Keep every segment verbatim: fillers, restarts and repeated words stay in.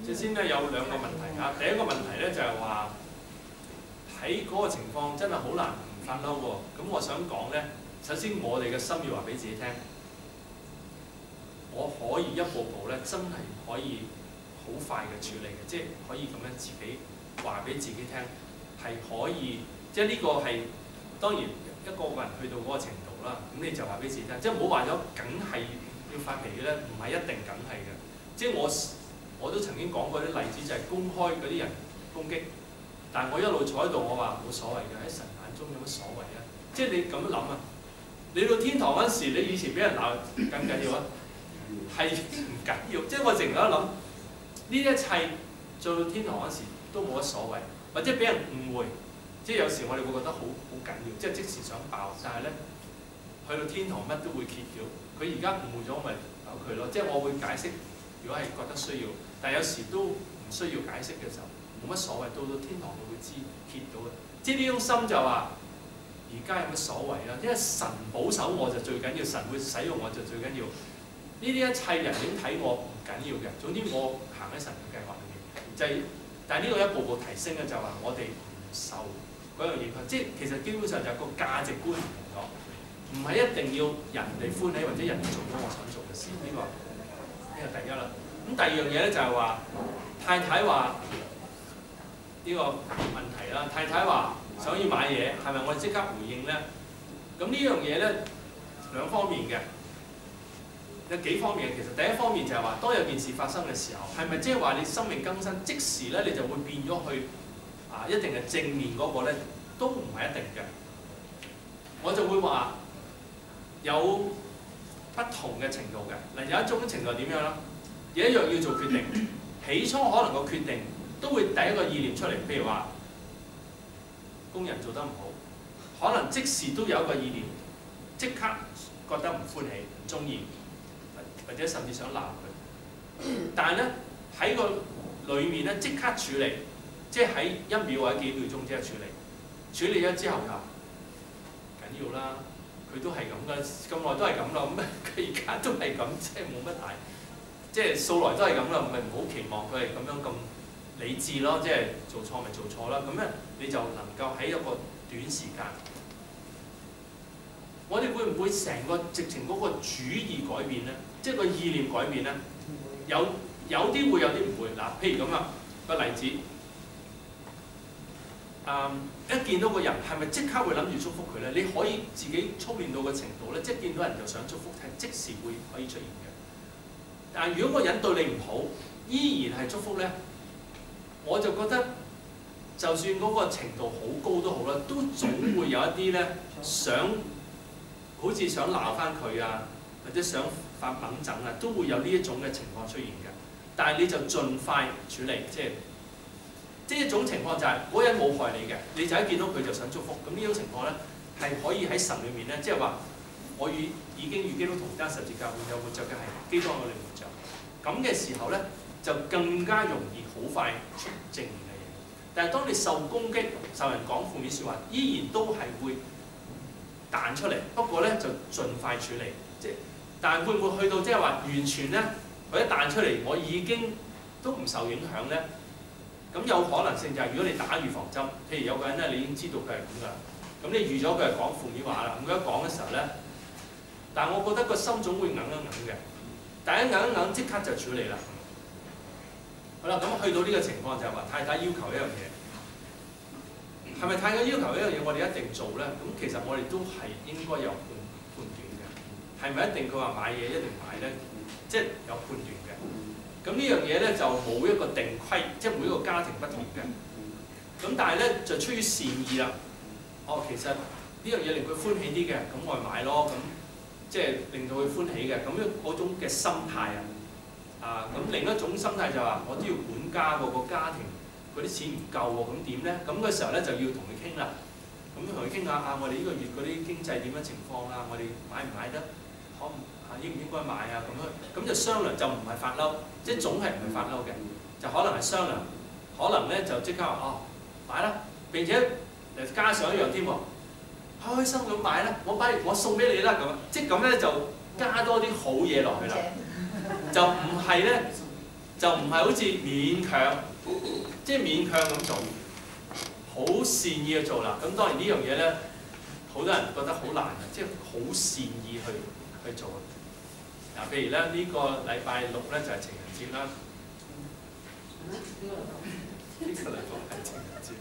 首先咧有兩個問題啊。第一個問題咧就係話喺嗰個情況真係好難唔發嬲喎。咁我想講咧，首先我哋嘅心要話俾自己聽，我可以一步步咧真係可以好快嘅處理嘅，即係可以咁樣自己話俾自己聽係可以，即係呢個係當然一個個人去到嗰個程度啦。咁你就話俾自己聽，即係唔好話咗梗係要發脾氣咧，唔係一定梗係嘅。即係我我都曾經講過啲例子，就係公開嗰啲人攻擊，但係我一路坐喺度，我話冇所謂嘅，喺神眼中有乜所謂啊？即係你咁樣諗啊！你到天堂嗰時，你以前俾人鬧緊唔緊要啊？係唔緊要，即係我成日都諗呢一切做到天堂嗰時都冇乜所謂，或者俾人誤會，即係有時我哋會覺得好好緊要，即係即時想爆，但係咧去到天堂乜都會揭曉。佢而家誤會咗，我咪由佢咯。即係我會解釋，如果係覺得需要，但係有時都唔需要解釋嘅時候，冇乜所謂。到到天堂佢會知揭到嘅，即係呢種心就話。而家有乜所謂啊？因為神保守我就最緊要，神會使用我就最緊要。呢啲一切人點睇我唔緊要嘅，總之我行喺神嘅計劃裏面，就係、是。但係呢個一步步提升咧，就話我哋唔受嗰樣影響，即係其實基本上就係個價值觀唔同咗，唔係一定要人哋歡喜或者人哋做咗我想做嘅事。呢、這個呢、這個第一啦。咁第二樣嘢咧就係話太太話呢、這個問題啦，太太話。想要買嘢，係咪我哋即刻回應咧？咁呢樣嘢咧兩方面嘅，有幾方面嘅。其實第一方面就係話，當有件事發生嘅時候，係咪即係話你生命更新，即時咧你就會變咗去啊一定係正面嗰個咧，都唔係一定嘅。我就會話有不同嘅程度嘅。嗱，有一種程度係點樣啦？有一樣要做決定，起初可能個決定都會第一個意念出嚟，譬如話。工人做得唔好，可能即時都有一個意念，即刻覺得唔歡喜、唔中意，或者甚至想鬧佢。但係咧喺個裏面咧即刻處理，即係喺一秒或者幾秒鐘即刻處理。處理咗之後就緊要啦，佢都係咁噶，咁耐都係咁啦，咁佢而家都係咁，即係冇乜大，即係素來都係咁啦，咪唔好期望佢係咁樣咁。理智咯，即係做錯咪做錯啦。咁咧你就能夠喺一個短時間，我哋會唔會成個直情嗰個主意改變咧？即係個意念改變咧？有有啲會，有啲唔會。嗱，譬如咁啊個例子，嗯，一見到個人係咪即刻會諗住祝福佢咧？你可以自己操練到嘅程度咧，即係見到人就想祝福，係即時會可以出現嘅。但係如果個人對你唔好，依然係祝福咧？我就覺得，就算嗰個程度好高都好啦，都總會有一啲咧想，好似想鬧翻佢啊，或者想發猛整啊，都會有呢一種嘅情況出現嘅。但係你就盡快處理，即係，即係一種情況就係、是、嗰人冇害你嘅，你就一見到佢就想祝福。咁呢種情況咧係可以喺神裏面咧，即係話我與已經與基督同擔十字架，永有活着嘅係基督我哋活着。咁嘅時候咧。就更加容易好快出正面嘅嘢，但係當你受攻擊、受人講負面説話，依然都係會彈出嚟。不過咧就盡快處理，即係但係會唔會去到即係話完全咧，佢一彈出嚟，我已經都唔受影響咧？咁有可能性就係如果你打預防針，譬如有個人咧，你已經知道佢係咁噶啦，咁你預咗佢係講負面話啦，咁佢一講嘅時候咧，但係我覺得個心總會硬一硬嘅，但係一硬一硬即刻就處理啦。好啦，咁去到呢個情況就係話太太要求一樣嘢，係咪太太要求一樣嘢我哋一定做咧？咁其實我哋都係應該有判判斷嘅，係咪一定佢話買嘢一定買咧？即係有判斷嘅。咁呢樣嘢咧就冇一個定規，即係每一個家庭不同嘅。咁但係咧就出於善意啦。哦，其實呢樣嘢令佢歡喜啲嘅，咁我咪買咯。咁即係令到佢歡喜嘅，咁樣嗰種嘅心態啊。啊，咁另一種心態就話，我都要管家喎，個家庭嗰啲錢唔夠喎，咁點咧？咁嘅時候咧就要同佢傾啦。咁同佢傾下啊，我哋呢個月嗰啲經濟點樣情況啊？我哋買唔買得？可唔啊應唔應該買啊？咁樣咁就商量，就唔係發嬲，即係總係唔係發嬲嘅，就可能係商量，可能咧就即刻話哦買啦，並且誒加上一樣添喎，開心咁買啦，我買我送俾你啦咁，即係咁咧就加多啲好嘢落去啦。就唔係咧， 就唔係好似勉強，即係勉強咁做，好善意去做啦。咁當然呢樣嘢咧，好多人覺得好難嘅，即係好善意去去做。嗱，譬如咧呢個禮拜六咧就係情人節啦。呢個禮拜係情人節。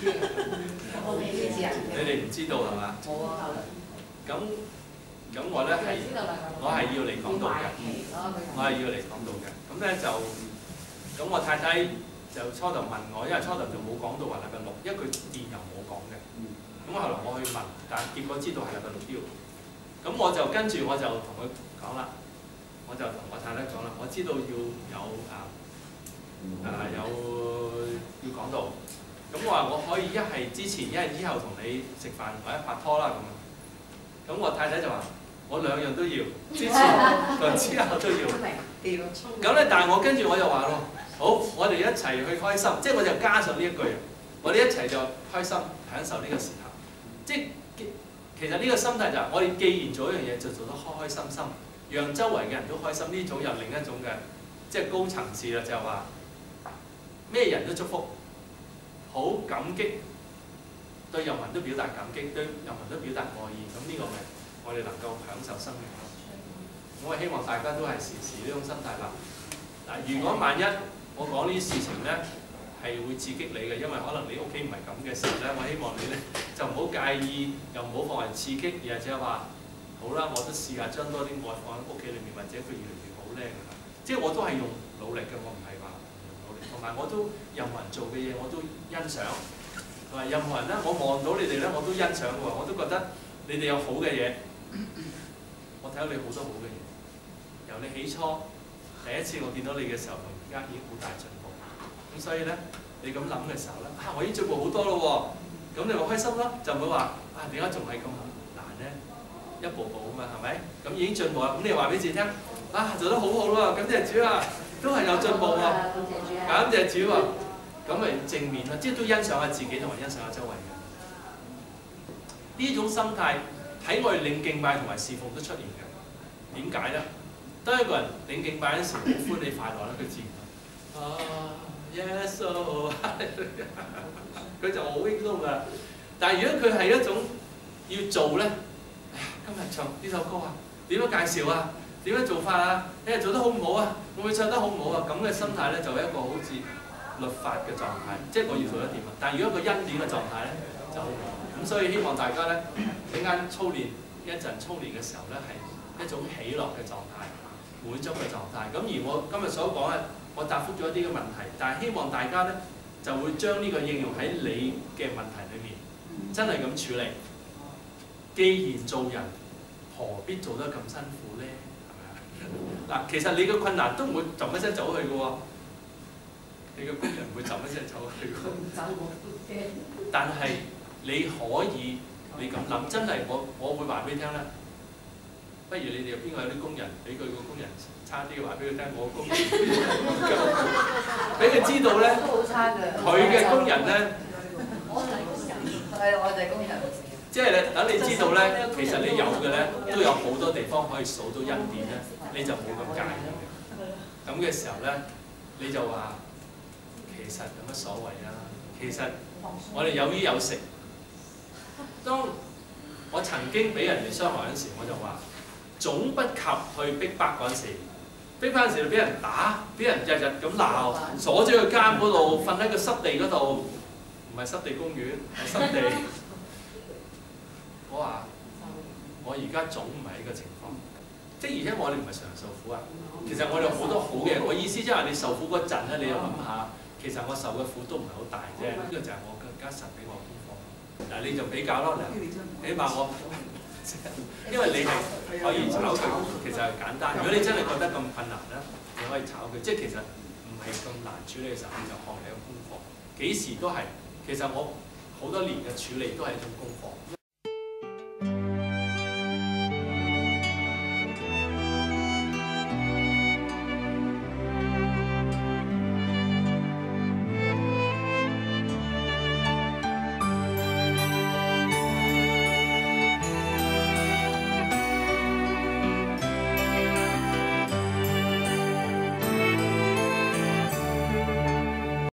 你哋唔知道係嘛？冇啊。咁咁我咧係我係要嚟講道嘅，我係要嚟講道嘅。咁咧就咁我太太就初頭問我，因為初頭就冇講到話禮拜六，因為佢電郵冇講嘅。咁我後來我去問，但係結果知道係禮拜六都要。咁我就跟住我就同佢講啦，我就同我太太講啦，我知道要有啊啊有要講道。咁我話我可以一係之前，一係之後同你食飯或者拍拖啦咁。咁我太太就話：我兩樣都要，之前同之後都要。咁咧，但係我跟住我就話咯，好，我哋一齊去開心，即係我就加上呢一句，我哋一齊就開心享受呢個時候。即係其實呢個心態就係、是、我哋既然做一樣嘢，就做得開開心心，讓周圍嘅人都開心。呢種又另一種嘅即係高層次啦，就係話咩人都祝福。好感激，對任何人都表達感激，對任何人都表達愛意，咁呢個咪我哋能夠享受生命咯。我係希望大家都係時時呢種心態啦。嗱，如果萬一我講呢啲事情咧係會刺激你嘅，因為可能你屋企唔係咁嘅時候咧，我希望你咧就唔好介意，又唔好放為刺激，而係即係話好啦，我都試下將多啲愛放喺屋企裏面，或者佢越嚟越好咧。即係我都係用努力嘅，我唔係話。同埋我都任何人做嘅嘢我都欣賞，同埋任何人咧，我望到你哋咧我都欣賞喎，我都覺得你哋有好嘅嘢，我睇到你好多好嘅嘢。由你起初第一次我見到你嘅時候，同而家已經好大進步。咁所以咧，你咁諗嘅時候咧，啊我已經進步好多咯喎，咁你咪開心咯，就唔會話啊點解仲係咁難咧？一步步啊嘛，係咪？咁已經進步啦，咁你話俾自己聽，啊做得好好咯，咁即係主啊！都係有進步喎，感謝主喎，咁咪正面咯，即係都欣賞下自己同埋欣賞下周圍嘅。呢種心態喺我哋領敬拜同埋侍奉都出現嘅。點解咧？當一個人領敬拜嗰陣時好歡喜快樂咧，佢自然啊 yes oh， 佢就好輕鬆㗎。但係如果佢係一種要做咧，哎呀今日唱呢首歌啊，點樣介紹啊？點樣做法啊？你係做得好唔好啊？會唔會唱得好唔好啊？咁嘅心態咧，就係一個好似律法嘅狀態，即係我要做得掂啊！但係如果一個恩典嘅狀態咧，就好唔好。咁所以希望大家咧，陣間操練一陣操練嘅時候咧，係一種喜樂嘅狀態、滿足嘅狀態。咁而我今日所講咧，我答覆咗一啲嘅問題，但係希望大家咧就會將呢個應用喺你嘅問題裏面，真係咁處理。既然做人，何必做得咁辛苦咧？嗱，其實你嘅困難都唔會就一聲走去嘅喎，你嘅工人唔會就一聲走去嘅。但係你可以，你咁諗，真係我我會話俾你聽啦。不如你哋邊個有啲工人，俾佢個工人差啲嘅話俾佢聽，我工人俾佢知道咧，佢嘅工人咧， 我係工人，係我哋工人。 即係咧，等你知道咧，其實你有嘅咧，都有好多地方可以數到恩典咧，你就冇咁介意嘅。咁嘅時候咧，你就話其實有乜所謂啊？其實我哋有衣有食。當我曾經俾人哋傷害嗰陣時，我就話總不及去逼迫嗰陣時，逼迫嗰陣時俾人打，俾人日日咁鬧，鎖咗個監嗰度，瞓喺個濕地嗰度，唔係濕地公園，係濕地。我話：我而家總唔係呢個情況，即係而且我哋唔係常受苦啊。其實我哋好多好嘅，我意思即係話你受苦嗰陣咧，你又諗下，其實我受嘅苦都唔係好大啫。呢個就係我更加神俾我功課。嗱，你就比較咯，起碼我，因為你係可以炒佢，其實係簡單。如果你真係覺得咁困難咧，你可以炒佢，即係其實唔係咁難處理嘅時候，你就學你嘅功課。幾時都係，其實我好多年嘅處理都係一種功課。